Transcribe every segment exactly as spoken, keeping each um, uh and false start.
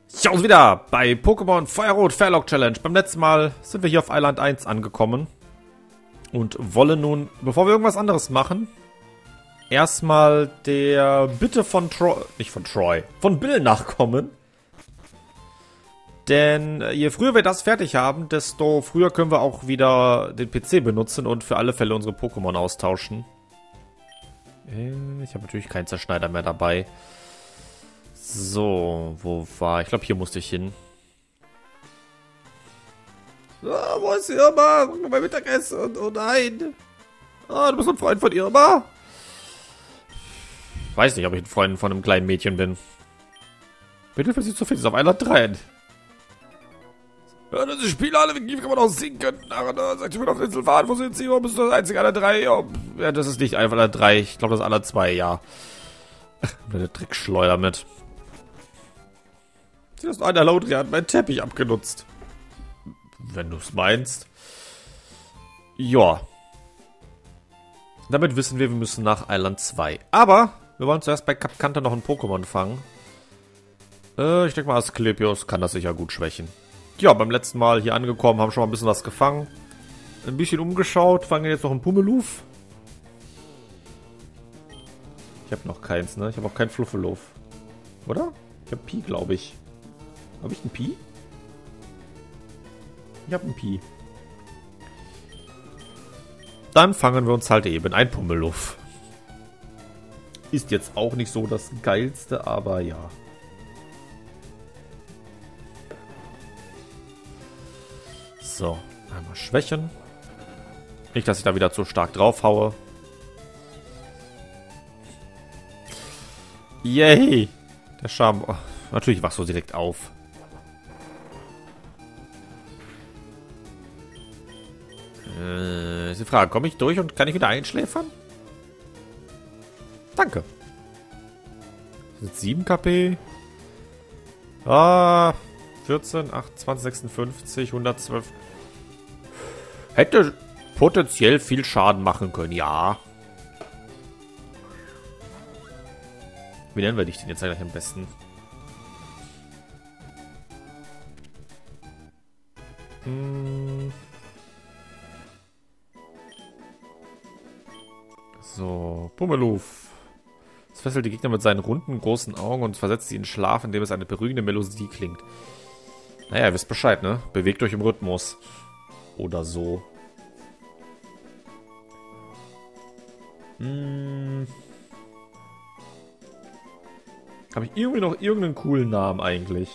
Ja, und wieder bei Pokémon Feuerrot Fairlock Challenge. Beim letzten Mal sind wir hier auf Island eins angekommen und wollen nun, bevor wir irgendwas anderes machen, erstmal der Bitte von Troy, nicht von Troy, von Bill nachkommen. Denn je früher wir das fertig haben, desto früher können wir auch wieder den P C benutzen und für alle Fälle unsere Pokémon austauschen. Ich habe natürlich keinen Zerschneider mehr dabei. So, wo war ich? Ich glaube, hier musste ich hin. Ah, wo ist Irma? Mein Mittagessen. Oh nein. Ah, du bist ein Freund von Irma? Weiß nicht, ob ich ein Freund von einem kleinen Mädchen bin. Bitte für sie zu finden, ist auf Island drei. Ja, diese Spiele alle, wie kann man auch sinken? Ach, da sagt ich mir auf der Insel fahren. Wo sind sie? Wo bist du das einzige aller drei? Ja, ja, das ist nicht einfach aller drei. Ich glaube, das ist aller zwei, ja. Eine Trickschleuder mit. Das einer Lautria hat meinen Teppich abgenutzt. Wenn du es meinst. Ja. Damit wissen wir, wir müssen nach Island zwei. Aber wir wollen zuerst bei Kap Kanta noch ein Pokémon fangen. Äh, ich denke mal, Asklepios kann das sicher gut schwächen. Ja, beim letzten Mal hier angekommen, haben schon mal ein bisschen was gefangen. Ein bisschen umgeschaut, fangen jetzt noch einen Pummeluff. Ich habe noch keins, ne? Ich habe auch keinen Fluffeluff. Oder? Ich habe Pi, glaube ich. Habe ich einen Pi? Ich habe einen Pi. Dann fangen wir uns halt eben ein Pummeluff. Ist jetzt auch nicht so das Geilste, aber ja. So, einmal schwächen. Nicht, dass ich da wieder zu stark drauf haue. Yay! Der Charme. Oh, natürlich wachst du direkt auf. Äh, ist die Frage, komme ich durch und kann ich wieder einschläfern? Danke. Das sind sieben KP. Ah, vierzehn, achtundzwanzig, sechsundfünfzig, hundertzwölf. Hätte potenziell viel Schaden machen können, ja. Wie nennen wir dich denn jetzt gleich am besten? Hm. So, Pummeluff. Es fesselt die Gegner mit seinen runden, großen Augen und versetzt sie in Schlaf, indem es eine beruhigende Melodie klingt. Naja, ihr wisst Bescheid, ne? Bewegt euch im Rhythmus. Oder so. Hm. Habe ich irgendwie noch irgendeinen coolen Namen eigentlich?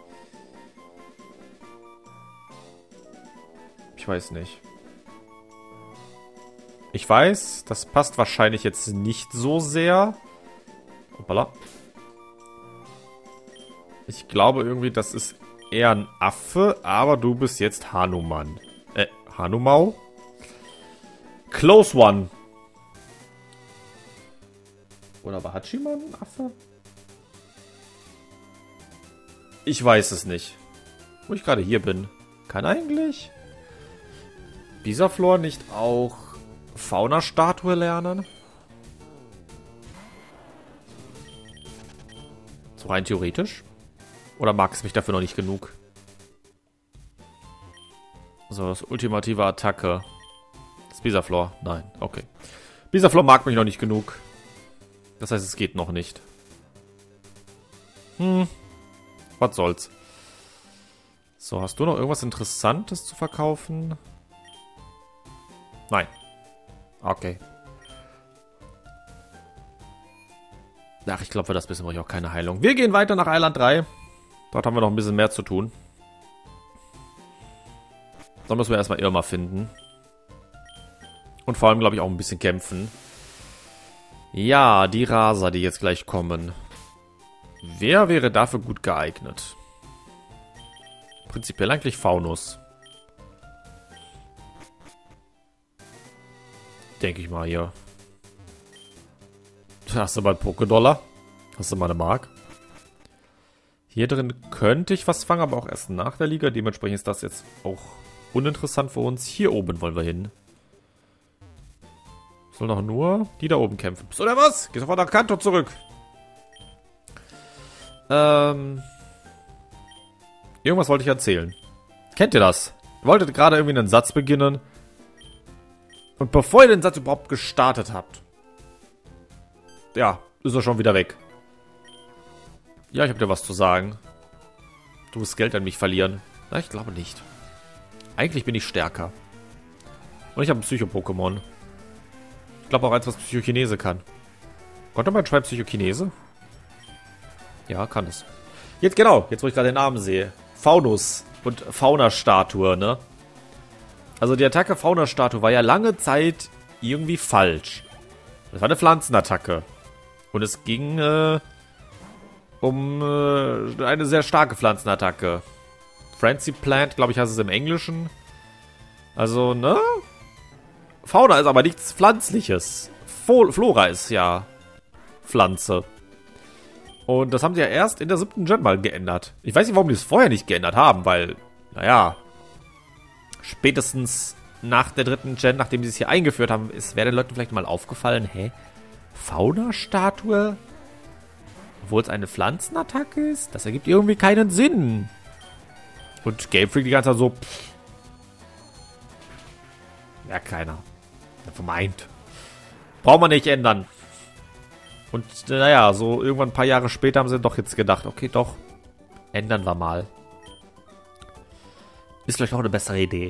Ich weiß nicht. Ich weiß, das passt wahrscheinlich jetzt nicht so sehr. Hoppala. Ich glaube irgendwie, das ist eher ein Affe, aber du bist jetzt Hanuman. Äh, Hanumau? Close One. Oder war Hachiman ein Affe? Ich weiß es nicht. Wo ich gerade hier bin. Kann eigentlich Bisaflor nicht auch Fauna-Statue lernen? So rein theoretisch? Oder mag es mich dafür noch nicht genug? So, das ultimative Attacke. Das Bisaflor? Nein, okay. Bisaflor mag mich noch nicht genug. Das heißt, es geht noch nicht. Hm. Was soll's. So, hast du noch irgendwas Interessantes zu verkaufen? Nein. Okay. Ach, ich glaube, für das bisschen brauche ich auch keine Heilung. Wir gehen weiter nach Island drei. Dort haben wir noch ein bisschen mehr zu tun. Dann müssen wir erstmal Irma finden. Und vor allem, glaube ich, auch ein bisschen kämpfen. Ja, die Raser, die jetzt gleich kommen. Wer wäre dafür gut geeignet? Prinzipiell eigentlich Faunus. Denke ich mal hier. Hast du mal einen Pokédollar? Hast du mal eine Mark? Hier drin könnte ich was fangen, aber auch erst nach der Liga. Dementsprechend ist das jetzt auch uninteressant für uns. Hier oben wollen wir hin. Soll noch nur die da oben kämpfen. Oder was? Geh sofort nach Kanto zurück. Ähm. Irgendwas wollte ich erzählen. Kennt ihr das? Ihr wolltet gerade irgendwie einen Satz beginnen. Und bevor ihr den Satz überhaupt gestartet habt, ja, ist er schon wieder weg. Ja, ich habe dir was zu sagen. Du wirst Geld an mich verlieren. Na, ich glaube nicht. Eigentlich bin ich stärker. Und ich habe ein Psycho-Pokémon. Ich glaube auch eins, was Psychokinese kann. Konnte mein Schwein Psychokinese? Ja, kann es. Jetzt genau, jetzt wo ich gerade den Namen sehe. Faunus und Fauna-Statue, ne? Also die Attacke Fauna-Statue war ja lange Zeit irgendwie falsch. Das war eine Pflanzenattacke. Und es ging äh, um äh, eine sehr starke Pflanzenattacke. Frenzy Plant, glaube ich, heißt es im Englischen. Also, ne? Fauna ist aber nichts Pflanzliches. Fo Flora ist ja Pflanze. Und das haben sie ja erst in der siebten Gen mal geändert. Ich weiß nicht, warum die es vorher nicht geändert haben, weil, naja, spätestens nach der dritten Gen, nachdem sie es hier eingeführt haben, ist, wäre den Leuten vielleicht mal aufgefallen, hä? Fauna-Statue? Obwohl es eine Pflanzenattacke ist? Das ergibt irgendwie keinen Sinn. Und Game Freak die ganze Zeit so, pff. Ja, keiner. Vermeint. Braucht man nicht ändern. Und naja, so irgendwann ein paar Jahre später haben sie doch jetzt gedacht, okay, doch, ändern wir mal. Ist vielleicht auch eine bessere Idee.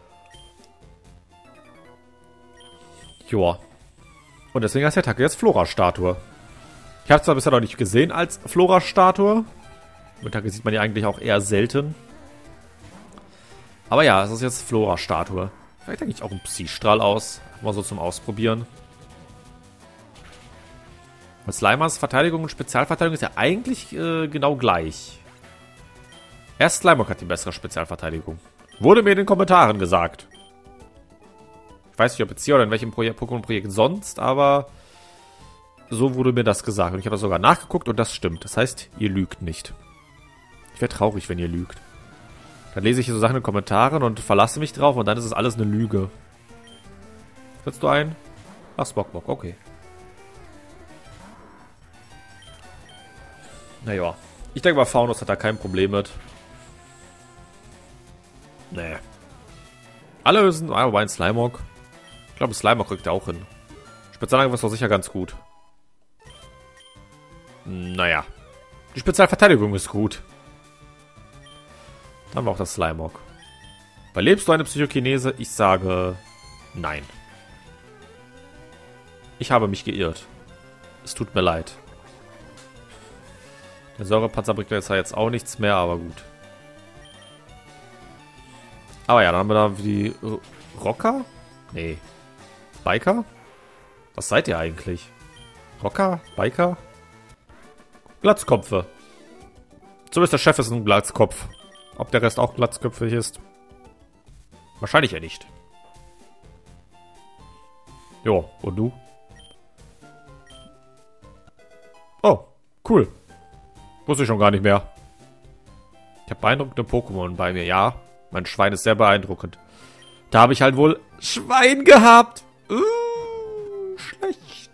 Joa. Und deswegen heißt die Attacke jetzt Flora-Statue. Ich habe es zwar bisher noch nicht gesehen als Flora-Statue. Die Attacke sieht man ja eigentlich auch eher selten. Aber ja, es ist jetzt Flora-Statue. Vielleicht denke ich auch einen Psy-Strahl aus. Mal so zum Ausprobieren. Und Slimers Verteidigung und Spezialverteidigung ist ja eigentlich äh, genau gleich. Erst Slimer hat die bessere Spezialverteidigung. Wurde mir in den Kommentaren gesagt. Ich weiß nicht, ob jetzt hier oder in welchem Pokémon-Projekt sonst, aber so wurde mir das gesagt. Und ich habe das sogar nachgeguckt und das stimmt. Das heißt, ihr lügt nicht. Ich wäre traurig, wenn ihr lügt. Dann lese ich hier so Sachen in den Kommentaren und verlasse mich drauf und dann ist es alles eine Lüge. Setzt du ein? Ach, Spockbock, okay. Naja. Ich denke mal, Faunus hat da kein Problem mit. Nee. Alle sind ah, wobei ein Slimog. Ich glaube, Slimog kriegt er auch hin. Spezialangriff ist doch sicher ganz gut. Naja. Die Spezialverteidigung ist gut. Dann haben wir auch das Slimog. Überlebst du eine Psychokinese? Ich sage nein. Ich habe mich geirrt. Es tut mir leid. Der Säurepanzer bringt jetzt jetzt auch nichts mehr, aber gut. Aber ja, dann haben wir da die Rocker? Nee. Biker? Was seid ihr eigentlich? Rocker? Biker? Glatzkopfe. Zumindest der Chef ist ein Glatzkopf. Ob der Rest auch glatzköpfig ist? Wahrscheinlich ja nicht. Jo, und du? Oh, cool. Wusste ich schon gar nicht mehr. Ich habe beeindruckende Pokémon bei mir. Ja, mein Schwein ist sehr beeindruckend. Da habe ich halt wohl Schwein gehabt. Uh, schlecht.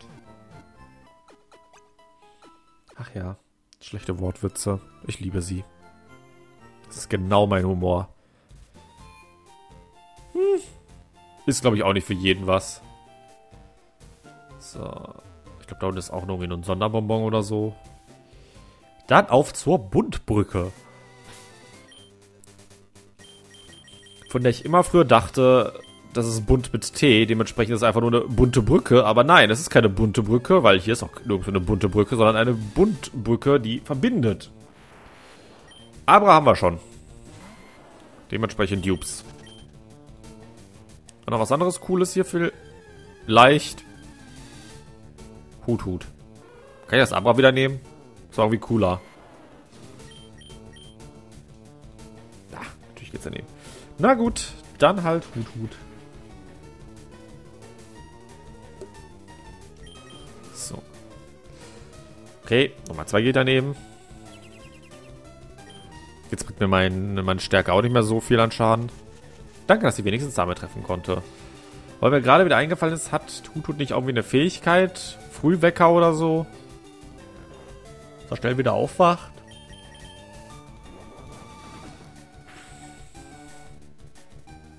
Ach ja, schlechte Wortwitze. Ich liebe sie. Das ist genau mein Humor. Hm. Ist, glaube ich, auch nicht für jeden was. So. Ich glaube, da unten ist auch noch irgendwie ein Sonderbonbon oder so. Dann auf zur Buntbrücke. Von der ich immer früher dachte, das ist bunt mit T. Dementsprechend ist es einfach nur eine bunte Brücke. Aber nein, es ist keine bunte Brücke, weil hier ist auch nirgendwo eine bunte Brücke, sondern eine Buntbrücke, die verbindet. Abra haben wir schon. Dementsprechend Dupes. Und noch was anderes Cooles hier für leicht. Hut, Hut. Kann ich das Abra wieder nehmen? Ist auch irgendwie cooler. Ja, natürlich geht's daneben. Na gut, dann halt Hut, Hut. So. Okay, nochmal zwei geht daneben. Jetzt bringt mir mein, meine Stärke auch nicht mehr so viel an Schaden. Danke, dass ich wenigstens damit treffen konnte. Weil mir gerade wieder eingefallen ist, hat Hut nicht irgendwie eine Fähigkeit? Frühwecker oder so? Dass er schnell wieder aufwacht?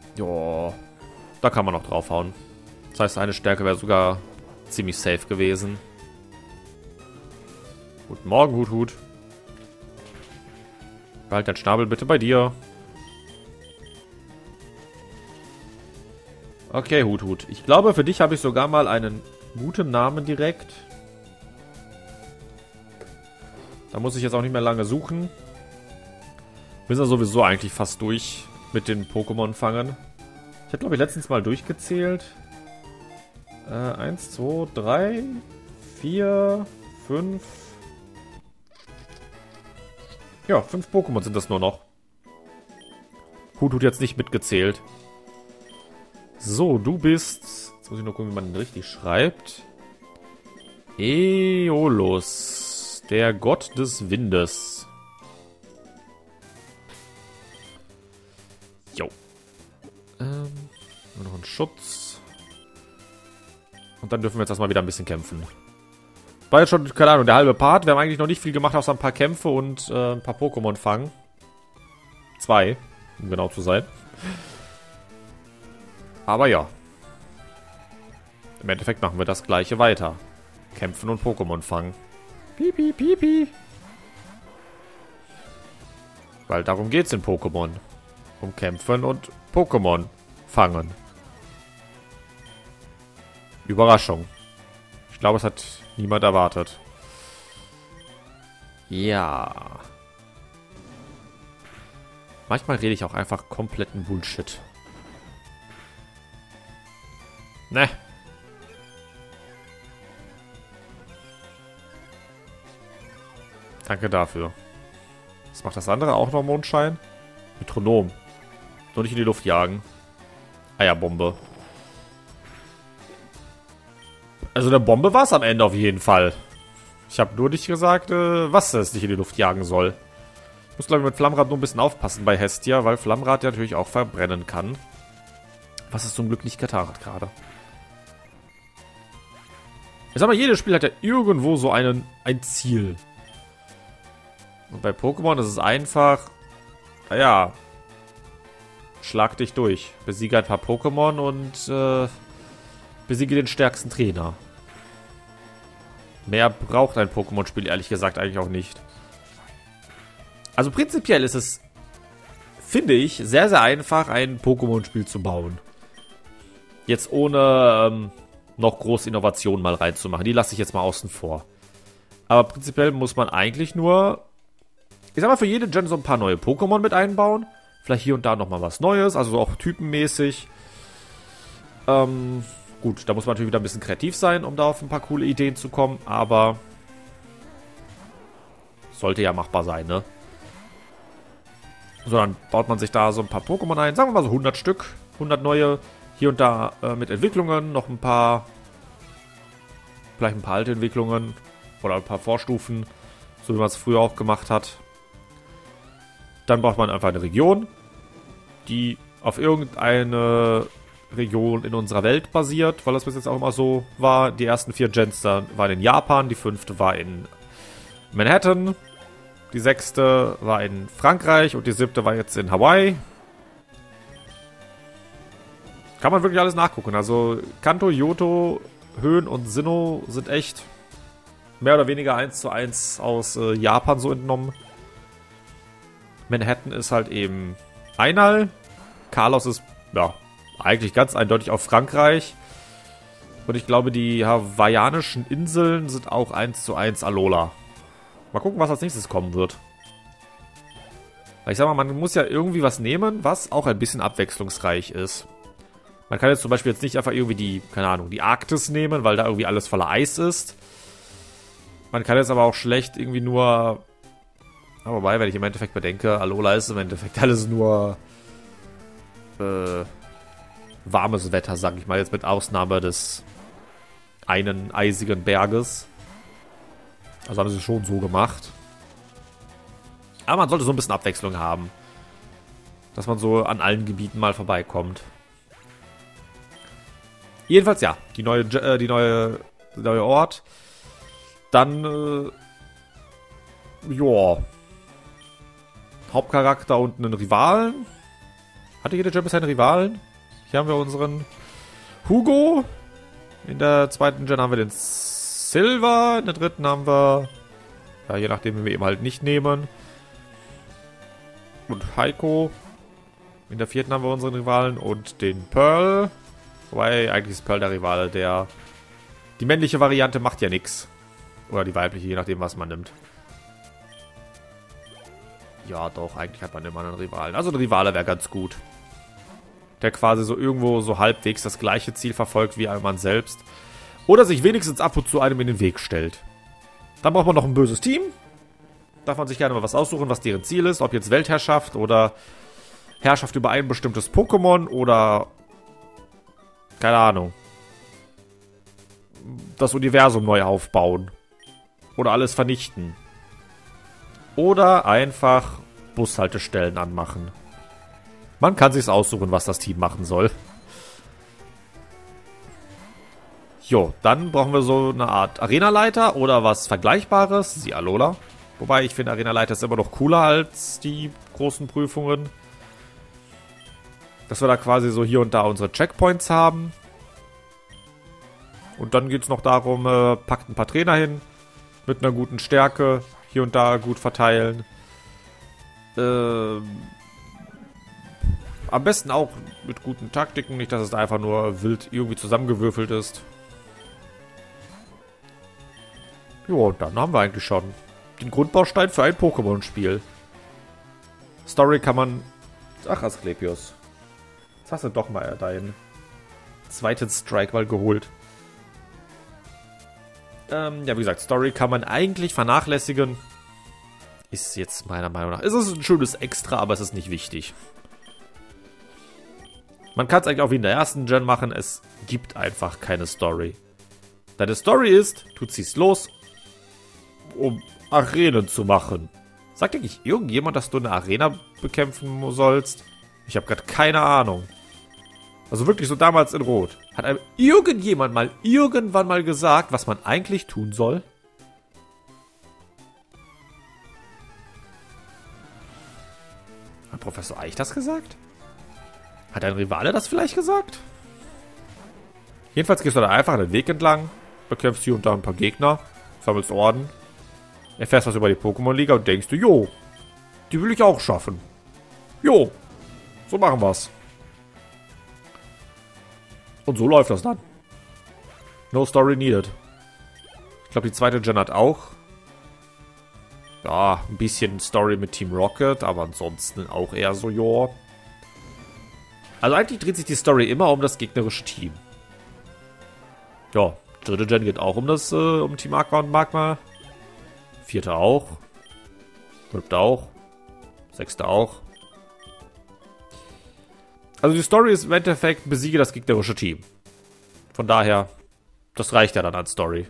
Jo, da kann man noch draufhauen. Das heißt, eine Stärke wäre sogar ziemlich safe gewesen. Guten Morgen, Hut, Hut. Behalt deinen Schnabel bitte bei dir. Okay, Hut, Hut. Ich glaube, für dich habe ich sogar mal einen guten Namen direkt. Da muss ich jetzt auch nicht mehr lange suchen. Wir sind ja sowieso eigentlich fast durch mit den Pokémon fangen. Ich habe, glaube ich, letztens mal durchgezählt. Äh, eins, zwei, drei, vier, fünf. Ja, fünf Pokémon sind das nur noch. Hut, Hut jetzt nicht mitgezählt. So, du bist... Jetzt muss ich nur gucken, wie man den richtig schreibt. Aeolus, der Gott des Windes. Jo. Ähm, nur noch ein Schutz. Und dann dürfen wir jetzt erstmal wieder ein bisschen kämpfen. War jetzt schon, keine Ahnung, der halbe Part. Wir haben eigentlich noch nicht viel gemacht, außer ein paar Kämpfe und äh, ein paar Pokémon fangen. Zwei, um genau zu sein. Aber ja. Im Endeffekt machen wir das gleiche weiter. Kämpfen und Pokémon fangen. Pipi, pipi. Weil darum geht's in Pokémon. Um Kämpfen und Pokémon fangen. Überraschung. Ich glaube, es hat niemand erwartet. Ja. Manchmal rede ich auch einfach kompletten Bullshit. Ne. Danke dafür. Was macht das andere? Auch noch Mondschein? Metronom. Nur nicht in die Luft jagen. Eierbombe. Also eine Bombe war es am Ende auf jeden Fall. Ich habe nur nicht gesagt, äh, was es nicht in die Luft jagen soll. Ich muss, glaube ich, mit Flammrad nur ein bisschen aufpassen bei Hestia, weil Flammrad ja natürlich auch verbrennen kann. Was es zum Glück nicht getan hat gerade. Ich sag mal, jedes Spiel hat ja irgendwo so einen, ein Ziel. Und bei Pokémon ist es einfach, naja, schlag dich durch. Besiege ein paar Pokémon und äh, besiege den stärksten Trainer. Mehr braucht ein Pokémon-Spiel ehrlich gesagt eigentlich auch nicht. Also prinzipiell ist es, finde ich, sehr, sehr einfach, ein Pokémon-Spiel zu bauen. Jetzt ohne ähm, noch große Innovationen mal reinzumachen. Die lasse ich jetzt mal außen vor. Aber prinzipiell muss man eigentlich nur, ich sag mal, für jede Gen so ein paar neue Pokémon mit einbauen. Vielleicht hier und da nochmal was Neues, also auch typenmäßig. Ähm, gut, da muss man natürlich wieder ein bisschen kreativ sein, um da auf ein paar coole Ideen zu kommen, aber sollte ja machbar sein, ne? So, dann baut man sich da so ein paar Pokémon ein, sagen wir mal so hundert Stück, hundert neue, hier und da äh, mit Entwicklungen, noch ein paar, vielleicht ein paar alte Entwicklungen oder ein paar Vorstufen, so wie man es früher auch gemacht hat. Dann braucht man einfach eine Region, die auf irgendeine Region in unserer Welt basiert, weil das bis jetzt auch immer so war. Die ersten vier Gens da waren in Japan, die fünfte war in Manhattan, die sechste war in Frankreich und die siebte war jetzt in Hawaii. Kann man wirklich alles nachgucken. Also Kanto, Johto, Höhen und Sinnoh sind echt mehr oder weniger eins zu eins aus äh, Japan so entnommen. Manhattan ist halt eben Einal. Kalos ist, ja, eigentlich ganz eindeutig auf Frankreich. Und ich glaube, die hawaiianischen Inseln sind auch eins zu eins Alola. Mal gucken, was als nächstes kommen wird. Weil ich sag mal, man muss ja irgendwie was nehmen, was auch ein bisschen abwechslungsreich ist. Man kann jetzt zum Beispiel jetzt nicht einfach irgendwie die, keine Ahnung, die Arktis nehmen, weil da irgendwie alles voller Eis ist. Man kann jetzt aber auch schlecht irgendwie nur... Aber wobei, wenn ich im Endeffekt bedenke, Alola ist im Endeffekt alles nur äh, warmes Wetter, sag ich mal, jetzt mit Ausnahme des einen eisigen Berges. Also haben sie es schon so gemacht. Aber man sollte so ein bisschen Abwechslung haben. Dass man so an allen Gebieten mal vorbeikommt. Jedenfalls ja, die neue, äh, die neue, der neue Ort. Dann, äh, joa. Hauptcharakter und einen Rivalen. Hatte jede Gen bisher einen Rivalen? Hier haben wir unseren Hugo. In der zweiten Gen haben wir den Silver. In der dritten haben wir... Ja, je nachdem, wie wir eben halt nicht nehmen. Und Heiko. In der vierten haben wir unseren Rivalen und den Pearl. Wobei, eigentlich ist Pearl der Rivale, der... Die männliche Variante macht ja nichts. Oder die weibliche, je nachdem, was man nimmt. Ja, doch, eigentlich hat man immer einen Rivalen. Also ein Rivale wäre ganz gut. Der quasi so irgendwo so halbwegs das gleiche Ziel verfolgt wie man selbst. Oder sich wenigstens ab und zu einem in den Weg stellt. Dann braucht man noch ein böses Team. Darf man sich gerne mal was aussuchen, was deren Ziel ist. Ob jetzt Weltherrschaft oder Herrschaft über ein bestimmtes Pokémon oder... Keine Ahnung. Das Universum neu aufbauen. Oder alles vernichten. Oder einfach Bushaltestellen anmachen. Man kann sich's aussuchen, was das Team machen soll. Jo, dann brauchen wir so eine Art Arenaleiter oder was Vergleichbares. Sie Alola. Wobei ich finde, Arenaleiter ist immer noch cooler als die großen Prüfungen. Dass wir da quasi so hier und da unsere Checkpoints haben. Und dann geht es noch darum, äh, packt ein paar Trainer hin. Mit einer guten Stärke. Hier und da gut verteilen. Ähm... Am besten auch mit guten Taktiken, nicht, dass es einfach nur wild irgendwie zusammengewürfelt ist. Jo, und dann haben wir eigentlich schon den Grundbaustein für ein Pokémon-Spiel. Story kann man... Ach, Asklepios. Jetzt hast du doch mal deinen zweiten Strike mal geholt. Ähm, ja, wie gesagt, Story kann man eigentlich vernachlässigen. Ist jetzt meiner Meinung nach... Es ist ein schönes Extra, aber es ist nicht wichtig. Man kann es eigentlich auch wie in der ersten Gen machen. Es gibt einfach keine Story. Deine Story ist, du ziehst los, um Arenen zu machen. Sagt eigentlich irgendjemand, dass du eine Arena bekämpfen sollst? Ich habe gerade keine Ahnung. Also wirklich so damals in Rot. Hat einem irgendjemand mal irgendwann mal gesagt, was man eigentlich tun soll? Hat Professor Eich das gesagt? Hat ein Rivale das vielleicht gesagt? Jedenfalls gehst du da einfach den Weg entlang, bekämpfst hier und da ein paar Gegner, sammelst Orden, erfährst was über die Pokémon-Liga und denkst du, jo, die will ich auch schaffen. Jo, so machen wir's. Und so läuft das dann. No story needed. Ich glaube, die zweite Gen hat auch ja, ein bisschen Story mit Team Rocket, aber ansonsten auch eher so, jo. Also eigentlich dreht sich die Story immer um das gegnerische Team. Ja, dritte Gen geht auch um das, äh, um Team Aqua und Magma. Vierte auch. Fünfte auch. Sechste auch. Also die Story ist im Endeffekt, besiege das gegnerische Team. Von daher, das reicht ja dann als Story.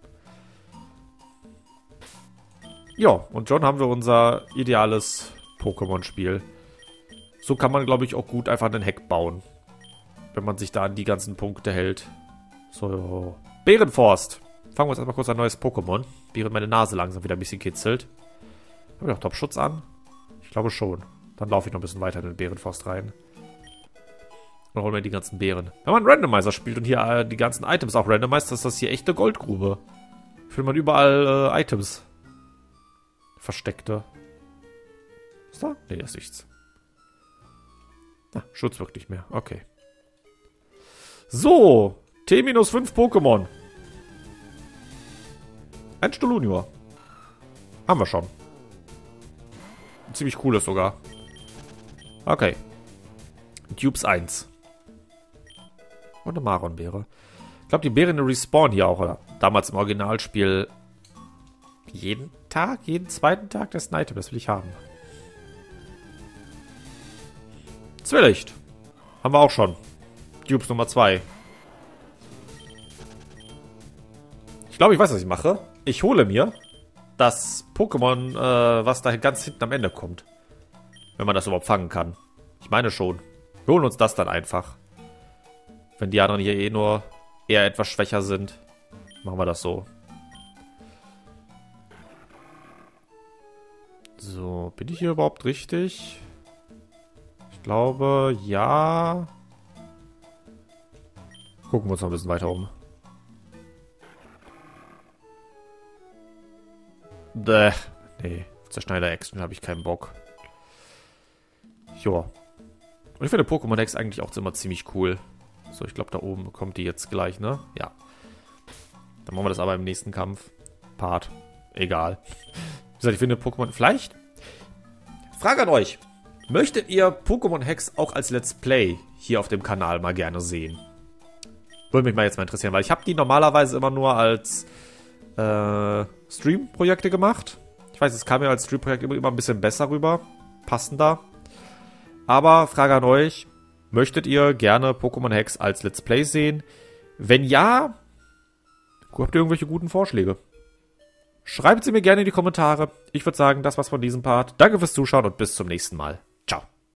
Ja, und schon haben wir unser ideales Pokémon-Spiel. So kann man, glaube ich, auch gut einfach einen Hack bauen. Wenn man sich da an die ganzen Punkte hält. So, Bärenforst. Fangen wir uns erstmal kurz ein neues Pokémon. Während meine Nase langsam wieder ein bisschen kitzelt. Haben wir noch Topschutz an? Ich glaube schon. Dann laufe ich noch ein bisschen weiter in den Bärenforst rein. Und holen wir die ganzen Beeren. Wenn man Randomizer spielt und hier äh, die ganzen Items auch randomized, ist das hier echt eine Goldgrube. Findet man überall äh, Items. Versteckte. Ist da? Ne, da ist nichts. Ah, Schutz wirkt nicht mehr. Okay. So. T minus fünf Pokémon. Ein Stolunior. Haben wir schon. Ein ziemlich cooles sogar. Okay. Dupes eins. Und eine Maronbeere. Ich glaube, die Beeren respawnen hier auch, oder? Damals im Originalspiel jeden Tag, jeden zweiten Tag das Item. Das will ich haben. Zwillicht. Haben wir auch schon. Dupes Nummer zwei. Ich glaube, ich weiß, was ich mache. Ich hole mir das Pokémon, äh, was da ganz hinten am Ende kommt. Wenn man das überhaupt fangen kann. Ich meine schon. Wir holen uns das dann einfach. Wenn die anderen hier eh nur eher etwas schwächer sind, machen wir das so. So, bin ich hier überhaupt richtig? Ich Ich glaube, ja. Gucken wir uns noch ein bisschen weiter um. Bäh. Nee, Zerschneider-Action habe ich keinen Bock. Joa. Und ich finde Pokémon-Hex eigentlich auch immer ziemlich cool. So, ich glaube, da oben kommt die jetzt gleich, ne? Ja. Dann machen wir das aber im nächsten Kampf. Part. Egal. Wie gesagt, ich finde Pokémon... Vielleicht? Frage an euch. Möchtet ihr Pokémon-Hex auch als Let's Play hier auf dem Kanal mal gerne sehen? Würde mich mal jetzt mal interessieren, weil ich habe die normalerweise immer nur als äh, Stream-Projekte gemacht. Ich weiß, es kam mir als Stream-Projekt immer, immer ein bisschen besser rüber. Passender. Aber Frage an euch. Möchtet ihr gerne Pokémon-Hex als Let's Play sehen? Wenn ja, habt ihr irgendwelche guten Vorschläge? Schreibt sie mir gerne in die Kommentare. Ich würde sagen, das war's von diesem Part. Danke fürs Zuschauen und bis zum nächsten Mal.